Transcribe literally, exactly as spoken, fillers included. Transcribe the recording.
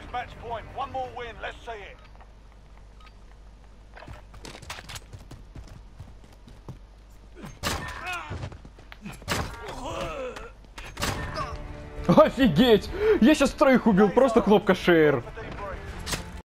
match point. One more win. Let's see it. Офигеть! Я сейчас троих убил, просто кнопка шер.